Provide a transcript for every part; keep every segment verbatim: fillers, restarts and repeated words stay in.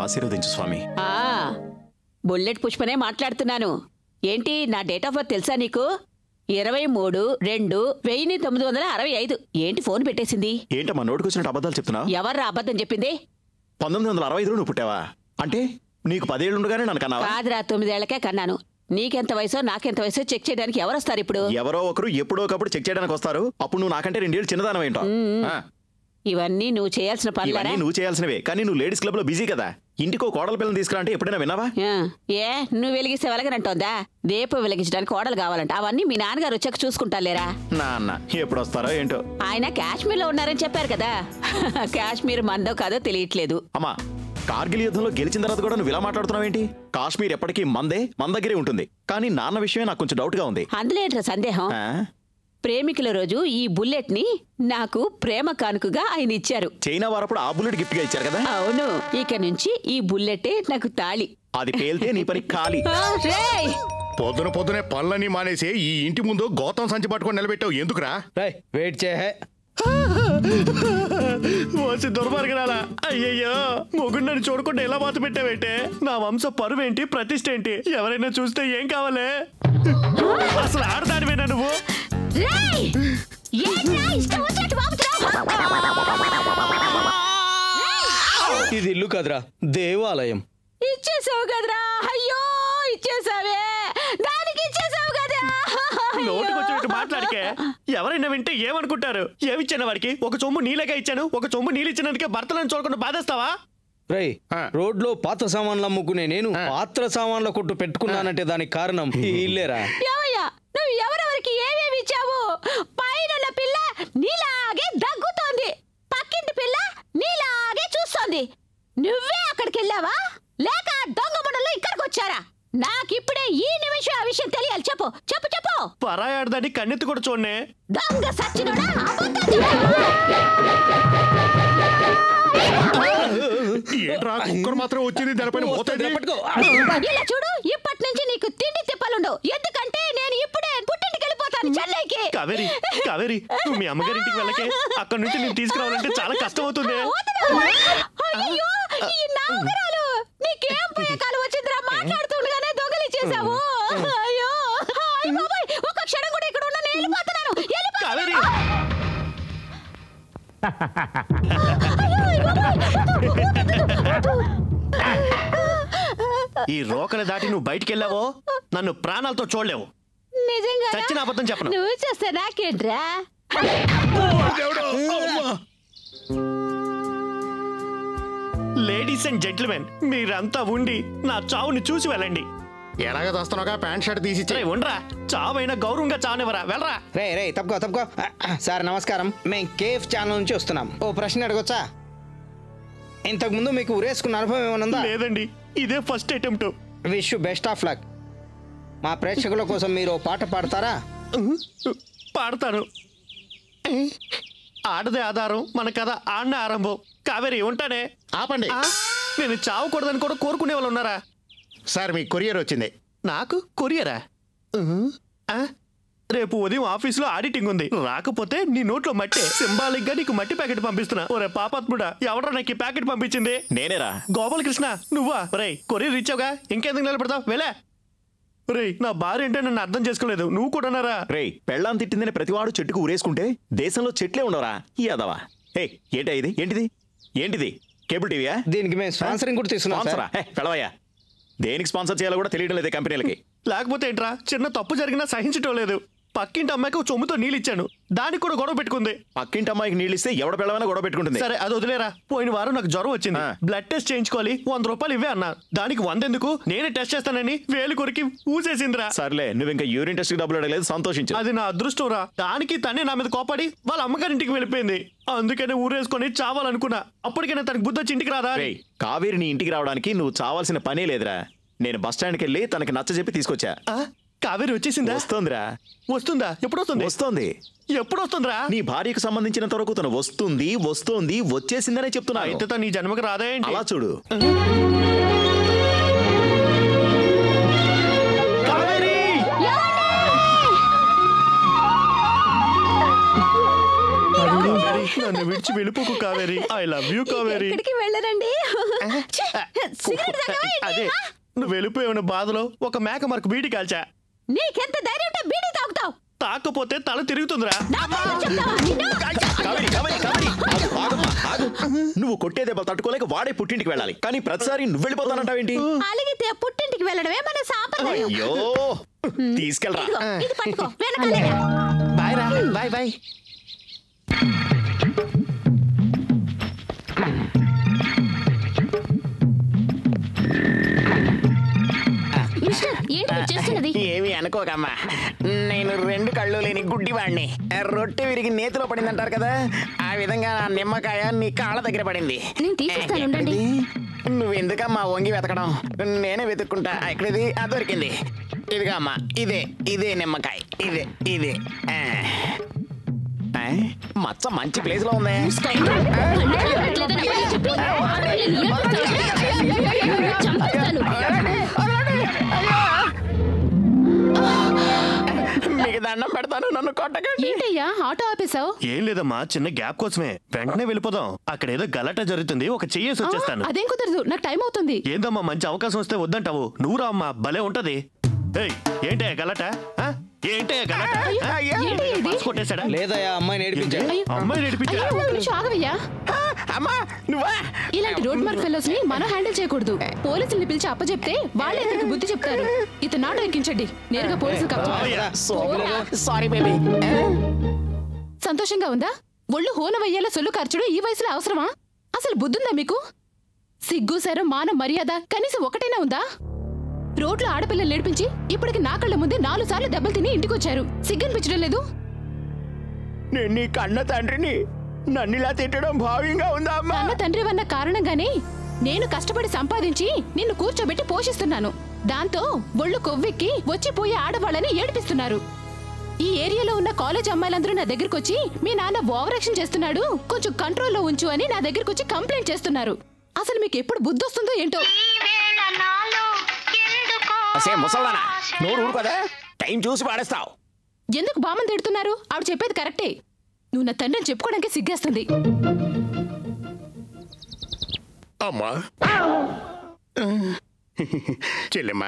ఆశీర్వదించు స్వామి. ఆ బుల్లెట్ పుష్పనే మాట్లాడుతున్నాను. ఏంటి నా డేట్ ఆఫ్ బర్త్ తెలుసా నీకు? ఇరవై మూడు రెండు వెయ్యి తొమ్మిది వందల అరవై ఐదు. ఏంటి ఫోన్ పెట్టేసింది? ఏంటమ్మా నోటికొచ్చినట్టు అబద్ధాలు చెప్తున్నావు? ఎవర్రా అబద్ధం చెప్పింది? పంతొమ్మిది వందల అరవై ఐదులో నువ్వు పుట్టావా? అంటే నీకు పదేళ్ళుండగానే నన్ను కన్నావా? కాదురా, తొమ్మిదేళ్లకే కన్నాను. నీకెంత వయసో నాకెంత వయసో చెక్ చేయడానికి ఎవరు వస్తారు ఇప్పుడు? ఎవరో ఒకరు ఎప్పుడో ఒకప్పుడు చెక్ చేయడానికి వస్తారు. అప్పుడు నువ్వు నాకంటే రెండేళ్ళు చిన్నదానం ఏంటో. ఇవన్నీ నువ్వు చేయాల్సిన పనులు. నువ్వు చేయాల్సినవే, కానీ నువ్వు లేడీస్ క్లబ్ లో బిజీ కదా. ఇంటికో కోడల పిల్లలు తీసుకురా అంటే ఎప్పుడైనా విన్నావా? ఏ నువ్వు వెలిగిస్తే వెలగనంటోందా? దీపం వెలిగించడానికి కోడలు కావాలంట. అవన్నీ మీ నాన్నగారు వచ్చాక చూసుకుంటాలేరా? నాన్న ఎప్పుడు వస్తారో ఏంటో. ఆయన కాశ్మీర్ లో ఉన్నారని చెప్పారు కదా. కాశ్మీర్ మందో కాదో తెలియట్లేదు. అమ్మా, కార్గిల్ యుద్ధంలో గెలిచిన తర్వాత కూడా నువ్వు ఇలా మాట్లాడుతున్నావేంటి? కాశ్మీర్ ఎప్పటికీ మందే, మన దగ్గరే ఉంటుంది. కానీ నాన్న విషయమే నాకు కొంచెం డౌట్ గా ఉంది. అందులో ఏంట్రా సందేహం? ప్రేమికుల రోజు ఈ బుల్లెట్ ని నాకు ప్రేమ కానుకగా ఆయన ఇచ్చారు. చైనా వారప్పుడు ఆ బుల్లెట్ గిఫ్ట్ గా ఇచ్చారు కదా? అవును. ఇక నుంచి ఈ బుల్లెటే నాకు తాళి. అది పేల్తే నీ పని ఖాళీ. పొద్దున పొద్దునే పనులన్నీ మానేసి ఈ ఇంటి ముందు గౌతమ్ సంచి పట్టుకొని నిలబెట్టావు ఎందుకురా? వెయిట్ చే వచ్చి దుర్మార్గరాలా. అయ్యయ్యో, మొగుడు నన్ను చూడకుండా ఎలా వాత పెట్టావేంటే? నా వంశ పరువేంటి, ప్రతిష్ట ఏంటి? ఎవరైనా చూస్తే ఏం కావాలి? అసలు ఆడదానివేనా నువ్వు? ఇది ఇల్లు కదరా, దేవాలయం. ఇచ్చేసావు కదరా. అయ్యో ఇచ్చేసావే, దానికి ఇచ్చేసావు కదా. నోటికొచ్చినట్టు మాట్లాడికే. ఎవరైనా వింటే ఏమనుకుంటారు? ఏమిచ్చాను వాడికి? ఒక చొమ్ము నీళ్ళగా ఇచ్చాను. ఒక చొమ్ము నీళ్ళు ఇచ్చినందుకే భర్తలను చూడకుండా బాధేస్తావా? రై, రోడ్ లో పాత సామాన్లు అమ్ముకునే నేను పాత్ర సామాన్ల కొట్టు పెట్టుకున్నానంటే దానికి కారణం ఈ ఇల్లేరా. నువ్వు ఎవరెవరికి ఏమేమి ఇచ్చావు? పైన పిల్ల నీలాగే దగ్గుతోంది, పక్కింటి పిల్ల నీలాగే చూస్తోంది. నువ్వే అక్కడికి వెళ్ళావా లేక దొంగ ముడలు ఇక్కడికి వచ్చారా? నాకిప్పుడే ఈ నిమిషం ఆ విషయం తెలియాలి. చెప్పు చెప్పు చెప్పు. పరాయాడదాన్ని కన్నెత్తి కూడా చూడనే. దొంగ సచ్చినోడా. ఏంట్రా కుక్కర్ మాత్రం వచ్చింది దానిపైన మోతాది? ఇలా చూడు, ఇప్పటి నుంచి నీకు తిండి తిప్పలుండవు. ఎందుకంటే నేను ఇప్పుడే పుట్టింటికి వెళ్ళిపోతాను, చెన్నైకి. కావేరి కావేరి నువ్వు మీ అమ్మగారింటికి వెళ్ళకే. అక్కడ నుంచి నేను తీసుకురావాలంటే చాలా కష్టం అవుతుంది. అయ్యో ఈ నాగరాలు, నీకేం పోయేకాలు వచ్చిందిరా? మాట్లాడుతుండగానే దొంగలి చేసావు. అయ్యో బాబాయ్, ఒక క్షణం కూడా ఇక్కడ ఉన్న నేను వెళ్ళిపోతున్నాను. కావేరి ఈ రోకల దాటి నువ్వు బయటికి వెళ్ళావో నన్ను ప్రాణాలతో చూడలేవు. నిజంగా చచ్చిన అబద్ధం చెప్పను. నువ్వు చేస్తే నాకేంట్రా? లేడీస్ అండ్ జెంటిల్మెన్, మీరంతా ఉండి నా చావుని చూసి వెళ్ళండి. ఎలాగ వస్తున్నావుగా ప్యాంట్ షర్ట్ తీసి ఉండరా. చావైనా గౌరవంగా చావనివరా, వెళ్ళరా. రే రే తప్పుకో తప్పుకో. సార్ నమస్కారం, మేము కేఫ్ ఛానల్ నుంచి వస్తున్నాం. ఓ ప్రశ్న అడగొచ్చా? ఇంతకు ముందు మీకు ఉరేసుకున్న అనుభవం ఏమైనా ఉందా? లేదండి, ఇదే first attempt. Wish you best of luck. మా ప్రేక్షకుల కోసం మీరు పాట పాడతారా? పాడతాను. ఆడదే ఆధారం, మన కథ ఆడనే ఆరంభం. కావేరి ఉంటానే. ఆపండి. నేను చావకూడదని కూడా కోరుకునే వాళ్ళు ఉన్నారా? సార్ మీకు కొరియర్ వచ్చింది. నాకు కొరియరా? రేపు ఉదయం ఆఫీసులో ఆడిటింగ్ ఉంది. రాకపోతే నీ నోట్లో మట్టి. సింబాలిక్ గా నీకు మట్టి ప్యాకెట్ పంపిస్తున్నా. ఒరే పాపాత్ముడా, ఎవరా నాకు ఈ ప్యాకెట్ పంపించింది? నేనేరా. గోపాలకృష్ణ నువ్వా? రే కొరియర్ ఇచ్చావుగా, ఇంకెందుకు నిలబడతావు? వెళ్ళా. రే నా భార్య అంటే నన్ను అర్థం చేసుకోలేదు, నువ్వు కూడా. రే పెళ్ళాం తిట్టిందని ప్రతివాడు చెట్టుకు ఊరేసుకుంటే దేశంలో చెట్లే ఉండవరా యాదవా? హే ఏంటా ఇది? ఏంటిది ఏంటిది? కేబుల్ టీవీయా? దీనికి మేము స్పాన్సరింగ్ కూడా తీసుకున్నాం. పెళ్ళవయ్యా, దేనికి స్పాన్సర్ చేయాలో కూడా తెలియడం లేదు కంపెనీలకి. లేకపోతే ఏంట్రా, చిన్న తప్పు జరిగినా సహించటం లేదు. పక్కింటి అమ్మాయికి చొమ్ముతో నీళ్ళు ఇచ్చాను, దానికి కూడా గొడవ పెట్టుకుంది. పక్కింటి అమ్మాయికి నీళ్ళు ఇస్తే ఎవడ పిల్లవైనా గొడవ పెట్టుకుంటుంది. సరే అది వదిలేరా. పోయిన వారం నాకు జ్వరం వచ్చింది, బ్లడ్ టెస్ట్ చేయించుకోవాలి, వంద రూపాయలు ఇవే అన్నా. దానికి వందెందుకు, నేనే టెస్ట్ చేస్తానని వేలు కొరికి ఊసేసిందిరా. సర్లే, నువ్వు ఇంకా యూరిన్ టెస్ట్ డబ్బులు అడగలేదు, సంతోషించు. అది నా అదృష్టం రా. దానికి తనే నా మీద కోపడి వాళ్ళ అమ్మగారింటికి వెళ్ళిపోయింది. అందుకనే ఊరేసుకొని చావాలనుకున్నా. అప్పటికైనా తనకి బుద్ధి వచ్చి ఇంటికి రాదా? కావేరి నీ ఇంటికి రావడానికి నువ్వు చావాల్సిన పనే లేదురా. నేను బస్ స్టాండ్కి వెళ్ళి తనకి నచ్చ చెప్పి తీసుకొచ్చా. కావేరి వచ్చేసిందా? వస్తుందిరా. వస్తుందా? ఎప్పుడు వస్తుంది? వస్తుంది. ఎప్పుడు వస్తుందిరా? నీ భార్యకు సంబంధించినంత వరకు తను వస్తుంది వస్తుంది వచ్చేసిందనే చెప్తున్నా. అయితే తను నీ జన్మకు రాదా ఏంటి? అలా చూడు. కావేరి నన్ను విడిచి వెళ్ళిపోకు Kaveri. I love you Kaveri. ఎక్కడికి వెళ్ళరండి ఛీ, సిగరెట్ తాగావా ఏంటి? అదే నువ్వు వెళ్ళిపోయిన బాధలో ఒక మేక మరకు బీడి కాల్చా. నీకెంత ధైర్యం ఉంటే బీడీ తాగుతావు? తాకపోతే తల తిరుగుతుందిరా. నాతో చెప్తావా? నిన్ను? కావేరి, కావేరి, కావేరి. ఆగు, ఆగమ్మా, ఆగు. నువ్వు కొట్టే దెబ్బలు తట్టుకోలేక వాడే పుట్టింటికి వెళ్ళాలి, కానీ ప్రతిసారి నువ్వు వెళ్ళిపోతానంటావేంటి? అలిగితే పుట్టింటికి వెళ్ళడమే మన సాంప్రదాయం. అయ్యో తీసుకెళ్ళరా. ఇదిగో, ఇది పట్టుకో వెనకాలే రా. బాయ్ రా బాయ్ బాయ్. మిస్టర్, ఏంటి మీరు చేస్తున్నది? ఏమి అనుకోకమ్మా, నేను రెండు కళ్ళు లేని గుడ్డివాడిని. రొట్టె విరిగి నేతిలో పడిందంటారు కదా, ఆ విధంగా నా నిమ్మకాయ నీ కాళ్ళ దగ్గర పడింది. నేను తీసేస్తాను, ఉండండి. నువ్వెందుకమ్మా వంగి వెతకడం, నేనే వెతుక్కుంటా. ఇక్కడిది ఆ దొరికింది. ఇదిగా అమ్మా, ఇదే ఇదే నిమ్మకాయ, ఇదే ఇదే. ఆ. ఆ, మచ్చ మంచి ప్లేస్ లో ఉంది. మీకు దండం పెడతాను, నన్ను కొట్టకండి. ఏంటయ్యా ఆటో ఆపేశావు? ఏం లేదమ్మా, చిన్న గ్యాప్ కోసమే. వెంటనే వెళ్ళిపోదాం. అక్కడ ఏదో గలాట జరుగుతుంది, ఒక చెయ్యేసి వచ్చేస్తాను. అదేం కుదరదు, నాకు టైం అవుతుంది. ఏందమ్మా మంచి అవకాశం వస్తే వద్దంటావు? నువ్వు రా అమ్మా, భలే ఉంటది. ఏయ్, ఏంటే గలాట? ఆ? ఏంటే గలాట? ఆ? ఏంటి ఇది? పర్స్ కొట్టేశాడా? లేదయ్యా, అమ్మాయిని ఏడిపించాడు. అమ్మాయి నడిపించా. అయ్యో, ఒక్క నిమిషం ఆగవయ్యా. అమ్మా నువ్వా? ఇలాంటి రోడ్ మార్క్ ఫెలోస్ ని మనం హ్యాండిల్ చేయకూడదు. పోలీసుల్ని పిలిచి అప్పచెప్తే వాళ్ళే ఇతనికి బుద్ధి చెప్తారు. ఇతను నాటు ఎక్కించండి, నేరుగా పోలీసులు కప్పు. Sorry baby. సంతోషంగా ఉందా? ఒళ్ళు హోనవయ్యేలా సొల్లు ఖర్చుడు ఈ వయసులో అవసరమా? అసలు బుద్ధుందా మీకు? సిగ్గు శరం మాన మర్యాద కనీసం ఒకటైనా ఉందా? రోడ్లో ఆడపిల్లలు నేర్పించి ఇప్పటికి నా కళ్ళ ముందే నాలుగు సార్లు దెబ్బలు తిని ఇంటికొచ్చారు. సిగ్గనిపించడం లేదు? నేను నీ కన్న తండ్రిని, నన్ను ఇలా తిట్టడం భావ్యంగా ఉందా అమ్మా? అన్న తండ్రి వన్న కారణంగానే నేను కష్టపడి సంపాదించి నిన్ను కూర్చోబెట్టి పోషిస్తున్నాను. దాంతో ఒళ్ళు కొవ్వెక్కి వచ్చిపోయే ఆడవాళ్ళని ఏడిపిస్తున్నారు. ఈ ఏరియాలో ఉన్న కాలేజ్ అమ్మాయిలందరూ నా దగ్గరకు వచ్చి మీ నాన్న ఓవర్ యాక్షన్ చేస్తున్నాడు, కొంచెం కంట్రోల్లో ఉంచు అని నా దగ్గరకు వచ్చి కంప్లైంట్ చేస్తున్నారు. అసలు మీకు ఎప్పుడు బుద్ధి వస్తుందో ఏంటో. ముసల్దానా, నోరు ఊరుకోదా? టైం చూసి పాడేస్తావు. ఎందుకు బామ్మని తిడుతున్నారు? ఆవిడ చెప్పేది కరెక్టే. నువ్వు నా తండ్రిని చెప్పుకోవడానికి సిగ్గేస్తుంది. అమ్మా చెల్లెమ్మా,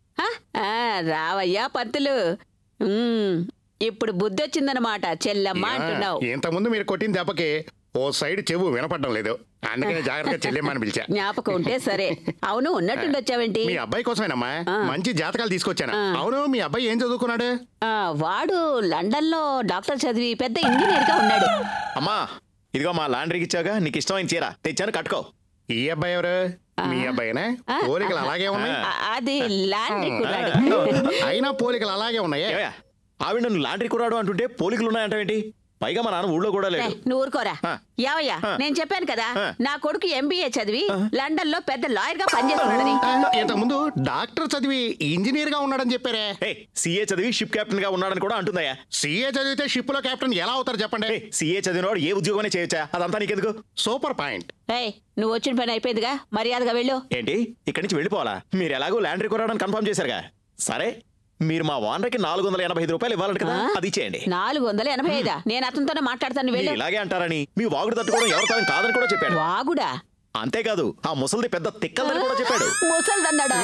రావయ్యా పంతులు. ఉమ్, ఇప్పుడు బుద్ధి వచ్చిందనమాట. చెల్లమ్మ అంటున్నావు. ఇంతకుముందు మీరు కొట్టిన దెబ్బకి ఓ సైడ్ చెవు వినపడడం లేదు, అందుకని జాగ్రత్తగా చెల్లెమ్మా అని పిలిచా. జ్ఞాపకం ఉంటే సరే. అవును, ఉన్నట్టుండి వచ్చావేంటి? మీ అబ్బాయి కోసమేనమ్మా, మంచి జాతకాలు తీసుకొచ్చాను. అవును, మీ అబ్బాయి ఏం చదువుకున్నాడు? ఆ, వాడు లండన్ లో డాక్టర్ చదివి పెద్ద ఇంజనీర్ గా ఉన్నాడు. అమ్మా ఇదిగో మా లాండ్రీకి ఇచ్చాగా, నీకు ఇష్టమైన చీర తెచ్చాను, కట్టుకో. ఈ అబ్బాయి ఎవరు? మీ అబ్బాయినా? పోలికలు అలాగే ఉన్నాయి. ఆ, అది లాండ్రీ కుర్రాడు. అయినా పోలికలు అలాగే ఉన్నాయే. ఏవయ్యా, ఆవిడ నన్ను లాండ్రీ కురాడు అంటుంటే పోలికలు ఉన్నాయంటావేంటి? పైగా మా నాన్న ఊళ్ళో కూడా లేదు. నువ్వు ఊరుకోరా. ఆ. యావయ్యా, ఆ. నేను చెప్పాను కదా ఆ. నా కొడుకు ఎంబీఏ చదివి లండన్ లో పెద్ద లాయర్ గా పనిచేస్తున్నాడని. ఇంతకుముందు డాక్టర్ చదివి ఇంజనీర్ గా ఉన్నాడని చెప్పారే. ఏ సీఏ చదివి షిప్ కెప్టెన్ గా ఉన్నాడని కూడా అంటుందయ్యా. సీఏ చదివితే షిప్ లో కెప్టెన్ ఎలా అవుతారు చెప్పండి? సీఏ చదివినవాడు ఏ ఉద్యోగమే చేయొచ్చా? అదంతా నీకెందుకు? Super point. ఏయ్, నువ్వు వచ్చిన పని అయిపోయిందిగా, మర్యాదగా వెళ్ళు. ఏంటి ఇక్కడి నుంచి వెళ్ళిపోవాలా? మీరు ఎలాగో లాండ్రీ కురాడని కన్ఫర్మ్ చేశారుగా. సరే, మీరు మా ఓనర్కి నాలుగు వందల ఎనభై ఐదు రూపాయలు ఇవ్వాలంట కదా, అది ఇచ్చేయండి. నాలుగు వందల ఎనభై ఐదా? నేను అతనితోనే మాట్లాడతాను, వెళ్ళు. మీరు ఇలాగే అంటారని మీ వాగుడు తట్టుకోవడం ఎవరి తరం కాదని కూడా చెప్పాడు. వాగుడా? అంతేకాదు, ఆ ముసలిది పెద్ద తిక్కలని కూడా చెప్పాడు. ముసల్దన్నాడా?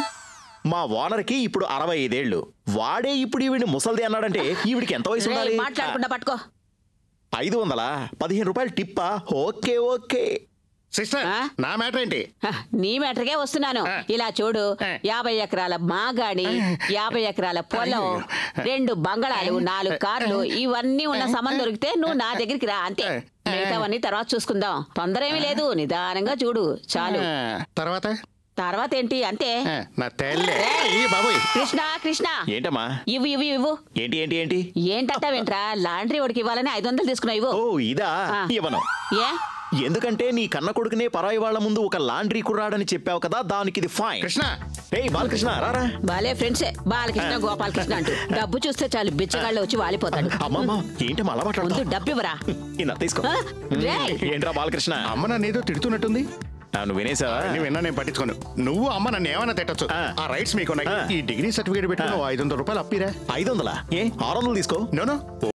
మా ఓనర్కి ఇప్పుడు అరవై ఐదేళ్లు. వాడే ఇప్పుడు ఈవిడిని ముసల్ది అన్నాడంటే ఈవిడికి ఎంత వయసు ఉండాలి? రేయ్, మాట్లాడకుండా పట్టుకో. ఐదు వందలా? పదిహేను రూపాయలు టిప్పా? Okay okay. సిస్టర్, ఆ? నా మ్యాటర్ ఏంటి? హ, నీ మ్యాటర్కే వస్తున్నాను. ఆ. ఇలా చూడు, ఆ. యాభై ఎకరాల మాగాడి, యాభై ఎకరాల పొలం, రెండు బంగళాలు, నాలుగు కార్లు, ఇవన్నీ ఉన్న సంబంధం దొరికితే నువ్వు నా దగ్గరికి రా, అంతే. మిగతావన్నీ తర్వాత చూసుకుందాం. తొందర ఏమీ లేదు, నిదానంగా చూడు చాలు. ఆ, తర్వాత తర్వాత ఏంటి అంతే. ఆ, నా తల్లి. ఏయ్, ఈ బాబోయ్. కృష్ణ కృష్ణ, ఏంటమ్మా? ఇవ్వు ఇవ్వు ఇవ్వు. ఏంటి ఏంటి ఏంటి? ఏంటంటావేంట్రా? లాండ్రీ వాడికి ఇవ్వాలని ఐదు వందలు తీసుకున్నావు, ఇవ్వు. ఓ ఇదా? ఆ. ఇవ్వను. ఏ? ఎందుకంటే నీ కన్న కొడుకునే పరాయి వాళ్ళ ముందు ఒక లాండ్రీ కుర్రాడని చెప్పావు కదా, దానికి ఇది ఫైన్. కృష్ణ, ఏయ్ బాలకృష్ణ రారా. బాలే ఫ్రెండ్సే, బాలకృష్ణ గోపాలకృష్ణ అంటూ డబ్బు చూస్తే చాలు బిచ్చగాళ్ళు వచ్చి వాలిపోతాడు. అమ్మమ్మ ఏంటమ్మా అలా ముందు మాట్లాడుతున్నావు? డబ్బు ఇవ్వరా. ఇలా తీసుకో. ఆ, రేయ్. ఏంట్రా బాలకృష్ణ? అమ్మ నన్ను ఏదో తిడుతున్నట్టుంది. ఆ, నువ్వు వినేసావా? నువ్వు విన్నా నేను పట్టించుకోను. నువ్వు అమ్మ నన్ను ఏమైనా తిట్టచ్చు, ఆ. ఆ రైట్స్ మీకు ఉన్నాయి. ఆ. ఈ డిగ్రీ సర్టిఫికేట్ పెట్టుకుని ఐదు వందల రూపాయలు అప్పిరా. ఐదు వందలా? ఏ ఆరు వందలు తీసుకో. నోనో